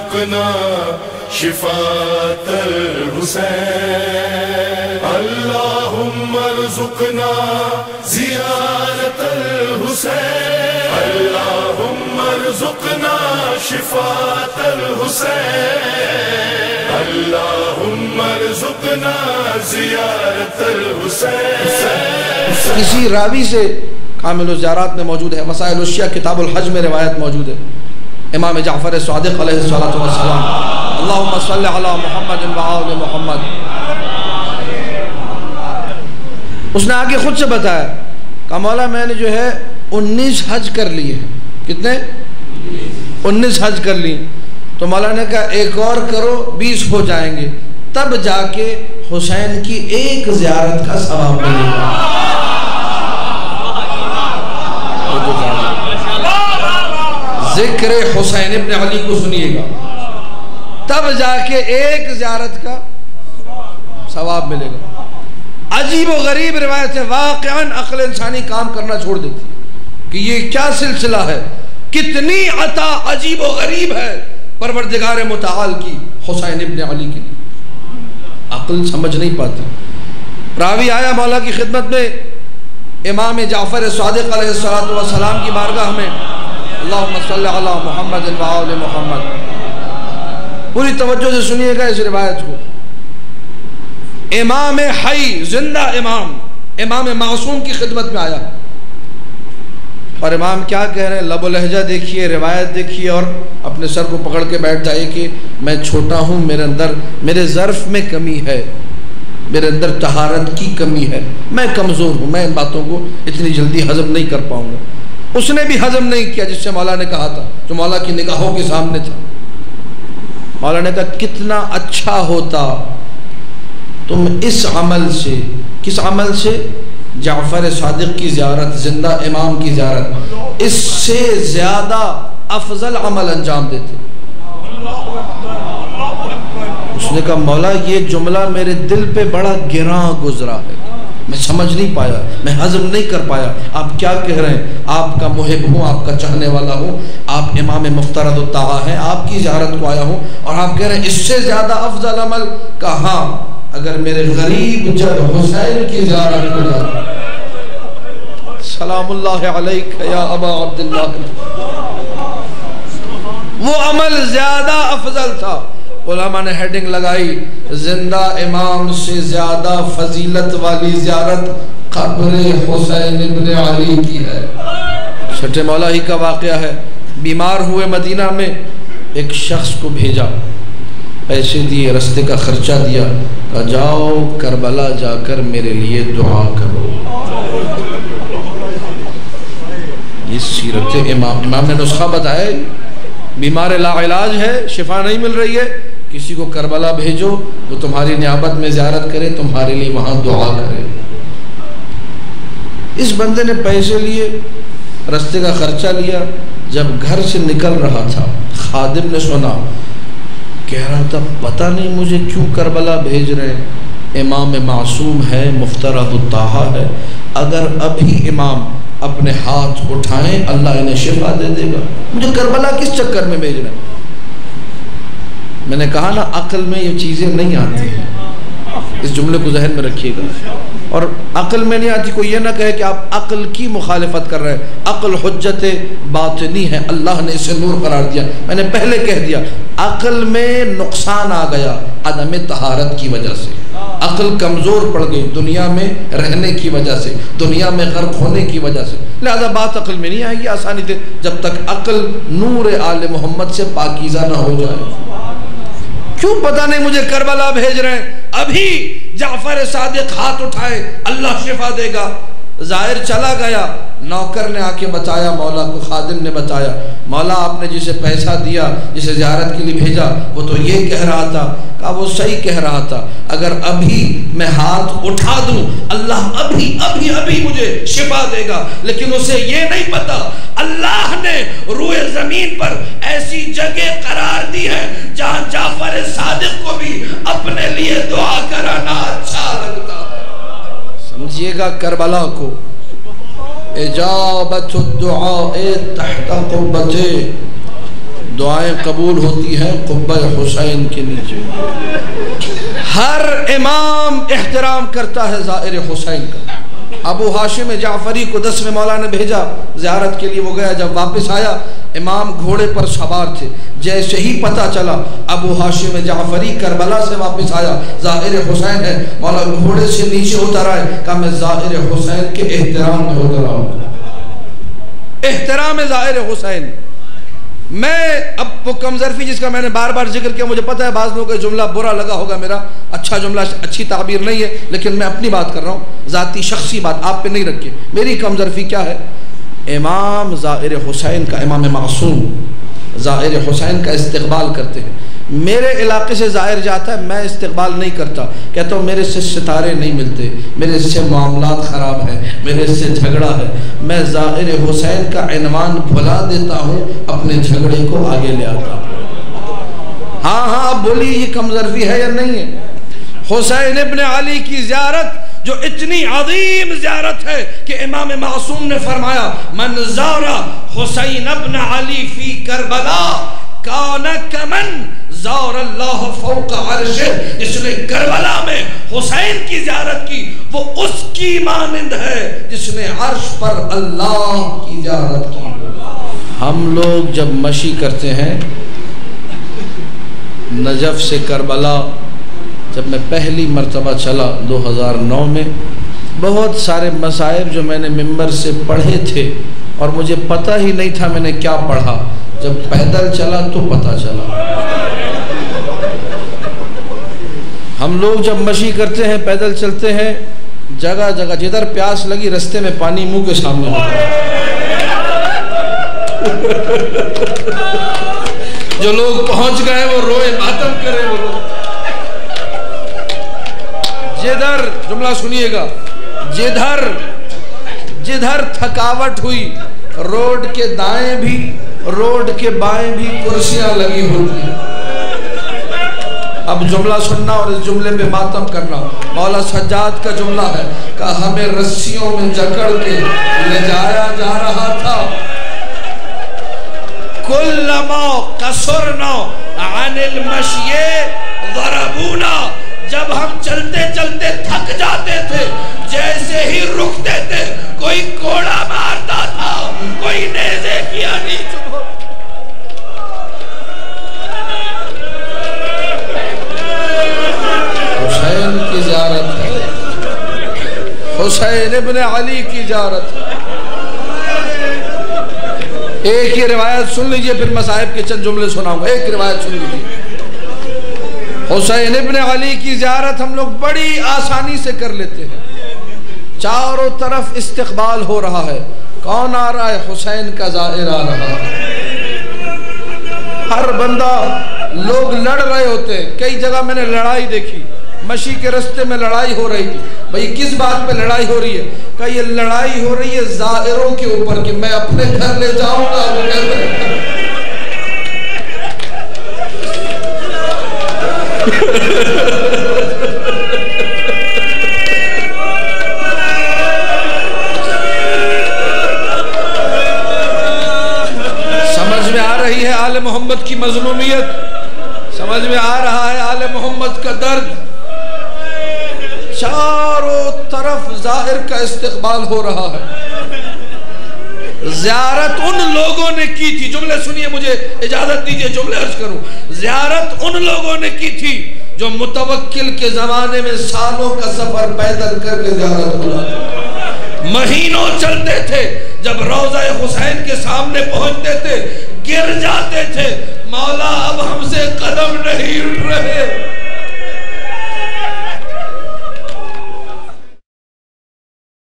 ارزقنا شفاة الحسين اللهم ارزقنا زيارة الحسين اللهم ارزقنا شفاة الحسين اللهم ارزقنا زیارت الحسین۔ کسی راوی سے کامل الزیارات میں موجود ہے، وسائل الشیعہ کتاب الحج میں روایت موجود ہے، امام جعفر صادق علیہ السلام اللہم صلی علی محمد و آل محمد، اس نے آگے خود سے بتایا کہ مولا میں نے جو ہے 19 حج کر لیے ہیں۔ کتنے؟ 19 حج کر لی۔ تو مولا نے کہا ایک اور کرو 20 ہو جائیں گے، تب جا کے حسین کی ایک زیارت کا ثواب ملے گا۔ ذکر حسین ابن علی کو سنیے گا، تب جا کے ایک زیارت کا ثواب ملے گا۔ عجیب و غریب روایت ہے، واقعاً عقل انسانی کام کرنا چھوڑ دیتی کہ یہ کیا سلسلہ ہے، کتنی عطا عجیب و غریب ہے پروردگار متعال کی حسین ابن علی کی، عقل سمجھ نہیں پاتی۔ راوی آیا مولا کی خدمت میں، امام جعفر صادق علیہ السلام کی بارگاہ میں، اللہم صلی علی محمد و آل محمد۔ پوری توجہ سے سنیے گا اس روایت کو۔ امام حی، زندہ امام معصوم کی خدمت میں آیا، اور امام کیا کہہ رہے ہیں، لب و لہجہ دیکھیے، روایت دیکھیے، اور اپنے سر کو پکڑ کے بیٹھ جائے کہ میں چھوٹا ہوں، میرے ظرف میں کمی ہے، میرے اندر طہارت کی کمی ہے، میں کمزور ہوں، میں ان باتوں کو اتنی جلدی ہضم نہیں کر پاؤں گا۔ اس نے بھی ہضم نہیں کیا جس سے مولا نے کہا تھا، جو مولا کی نگاہوں کے سامنے تھا۔ مولا نے کہا کتنا اچھا ہوتا تم اس عمل سے، کس عمل سے؟ جعفر صادق کی زیارت، زندہ امام کی زیارت، اس سے زیادہ افضل عمل انجام دیتے۔ اس نے کہا مولا یہ جملہ میرے دل پہ بڑا گراں گزرا ہے، میں سمجھ نہیں پایا، میں ہضم نہیں کر پایا، آپ کیا کہہ رہے ہیں؟ آپ کا محب ہوں، آپ کا چاہنے والا ہوں، آپ امام مفترض الطاعہ ہیں، آپ کی زیارت کو آیا ہوں، اور آپ کہہ رہے ہیں اس سے زیادہ افضل عمل؟ کہاں اگر میرے غریب جد حسین کی زیارت کو جاتا، سلام اللہ علیک یا ابا عبداللہ، وہ عمل زیادہ افضل تھا۔ علماء نے ہیڈنگ لگائی، زندہ امام سے زیادہ فضیلت والی زیارت قبر حسین ابن علی کی ہے۔ چھٹے مولا ہی کا واقعہ ہے، بیمار ہوئے مدینہ میں، ایک شخص کو بھیجا، پیسے دیے، رستے کا خرچہ دیا، کہا جاؤ کربلا جا کر میرے لیے دعا کرو۔ یہ سیرت امام نے نسخہ بتایا، بیمار لا علاج ہے، شفا نہیں مل رہی ہے، کسی کو کربلا بھیجو، وہ تمہاری نیابت میں زیارت کرے، تمہارے لیے وہاں دعا کرے۔ اس بندے نے پیسے لیے، رستے کا خرچہ لیا، جب گھر سے نکل رہا تھا خادم نے سنا، کہہ رہا تھا پتہ نہیں مجھے کیوں کربلا بھیج رہے ہیں، امام معصوم ہے، مفترض الطاعہ ہے، اگر ابھی امام اپنے ہاتھ اٹھائیں اللہ انہیں شفا دے دے گا، مجھے کربلا کس چکر میں بھیج رہے ہیں؟ میں نے کہا نا عقل میں یہ چیزیں نہیں آتی ہیں، اس جملے کو ذہن میں رکھیے گا، اور عقل میں نہیں آتی، کوئی یہ نہ کہے کہ آپ عقل کی مخالفت کر رہے ہیں، عقل حجت باطنی ہے، اللہ نے اسے نور قرار دیا۔ میں نے پہلے کہہ دیا عقل میں نقصان آ گیا عدم طہارت کی وجہ سے، عقل کمزور پڑ گئی دنیا میں رہنے کی وجہ سے، دنیا میں غرق ہونے کی وجہ سے، لہذا بات عقل میں نہیں آئے گی آسانی سے جب تک عقل نور آل محمد سے پاکیزہ نہ ہو جائے۔ کیوں پتہ نہیں مجھے کربلا بھیج رہے ہیں، ابھی جعفر صادق ہاتھ اٹھائے اللہ شفا دے گا۔ ظاہر چلا گیا، نوکر نے آ کے بتایا مولا کو، خادم نے بتایا مولا آپ نے جسے پیسہ دیا، جسے زیارت کے لیے بھیجا، وہ تو یہ کہہ رہا تھا۔ کہا وہ صحیح کہہ رہا تھا، اگر ابھی میں ہاتھ اٹھا دوں اللہ ابھی مجھے شفا دے گا، لیکن اسے یہ نہیں پتا اللہ نے روئے زمین پر ایسی جگہ قرار دی ہے جہاں جعفر صادق کو بھی اپنے لیے دعا کرانا اچھا لگتا ہے۔ سمجھیے گا کربلا کو، اجابت الدعاء تحت قربتے، دعائیں قبول ہوتی ہیں قبہ حسین کے نیچے. ہر امام احترام کرتا ہے زائر حسین کا. ابو ہاشم جعفری کو 10ویں مولا نے بھیجا زیارت کے لیے، وہ گیا. جب واپس آیا امام گھوڑے پر سوار تھے. جیسے ہی پتہ چلا ابو ہاشم جعفری کربلا سے واپس آیا، ظاہر حسین ہے، مولا گھوڑے سے نیچے اتر آئے، کہا میں ظاہر حسین کے احترام میں اتر آؤں. احترام ظاہر حسین. میں اب وہ کم ظرفی جس کا میں نے بار بار ذکر کیا، مجھے پتہ ہے بعض لوگوں کا جملہ برا لگا ہوگا، میرا اچھا جملہ اچھی تعبیر نہیں ہے، لیکن میں اپنی بات کر رہا ہوں، ذاتی شخصی بات آپ پہ نہیں رکھے. میری کم ظرفی کیا ہے؟ امام ظاہر حسین کا، امام معصوم ظاہر حسین کا استقبال کرتے ہیں. میرے علاقے سے ظاہر جاتا ہے، میں استقبال نہیں کرتا، کہتا ہوں میرے سے ستارے نہیں ملتے، میرے سے معاملات خراب ہیں، میرے سے جھگڑا ہے. میں ظاہر حسین کا عنوان بھلا دیتا ہوں، اپنے جھگڑے کو آگے لے آتا ہوں. ہاں آپ بولی یہ کم ظرفی ہے یا نہیں ہے؟ حسین ابن علی کی زیارت جو اتنی عظیم زیارت ہے کہ امام معصوم نے فرمایا من زار حسین ابن علی فی کربلا کان کمن زار اللہ فوق عرشہ. جس نے کربلا میں حسین کی زیارت کی وہ اس کی مانند ہے جس نے عرش پر اللہ کی زیارت کی. ہم لوگ جب مشی کرتے ہیں نجف سے کربلا، جب میں پہلی مرتبہ چلا 2009 میں، بہت سارے مصائب جو میں نے ممبر سے پڑھے تھے اور مجھے پتہ ہی نہیں تھا میں نے کیا پڑھا، جب پیدل چلا تو پتہ چلا. ہم لوگ جب مشی کرتے ہیں پیدل چلتے ہیں، جگہ جگہ جدھر پیاس لگی رستے میں پانی منہ کے سامنے ہوتا ہے. جو لوگ پہنچ گئے وہ روئے ماتم کرے. وہ لوگ جدھر، جملہ سنیے گا، جدھر تھکاوٹ ہوئی روڈ کے دائیں بھی روڈ کے بائیں بھی کرسیاں لگی ہوتی ہیں. اب جملہ سننا اور اس جملے پہ ماتم کرنا. مولا سجاد کا جملہ ہے کہ ہمیں رسیوں میں جکڑ کے لے جایا جا رہا تھا. کلما قصرنا عن المشی ضربونا. جب ہم چلتے چلتے تھک جاتے تھے جیسے ہی رکتے تھے کوئی کوڑا مارتا تھا، کوئی نیزے کیا نہیں چبھو. حسین کی زیارت ہے، حسین ابن علی کی زیارت ہے. ایک یہ روایت سن لیجئے پھر مصائب کے چند جملے سناؤں گا. ایک روایت سن لیجئے. حسین ابن علی کی زیارت ہم لوگ بڑی آسانی سے کر لیتے ہیں. چاروں طرف استقبال ہو رہا ہے. کون آ رہا ہے؟ حسین کا زائر آ رہا ہے. ہر بندہ، لوگ لڑ رہے ہوتے ہیں. کئی جگہ میں نے لڑائی دیکھی، مشی کے رستے میں لڑائی ہو رہی تھی. بھئی کس بات پہ لڑائی ہو رہی ہے؟ کہ یہ لڑائی ہو رہی ہے زائروں کے اوپر کہ میں اپنے گھر لے جاؤں گا. وہ کہتے ہیں سمجھ میں آ رہی ہے آل محمد کی مظلومیت، سمجھ میں آ رہا ہے آل محمد کا درد. چاروں طرف ظاہر کا استقبال ہو رہا ہے. زیارت ان لوگوں نے کی تھی، جملے سنیے، مجھے اجازت دیجئے جملے عرض کروں. زیارت ان لوگوں نے کی تھی جو متوکل کے زمانے میں سالوں کا سفر پیدل کر کے زیارت ہوا تھا. مہینوں چلتے تھے، جب روضہ حسین کے سامنے پہنچتے تھے گر جاتے تھے. مولا اب ہم سے قدم نہیں اٹھ رہے.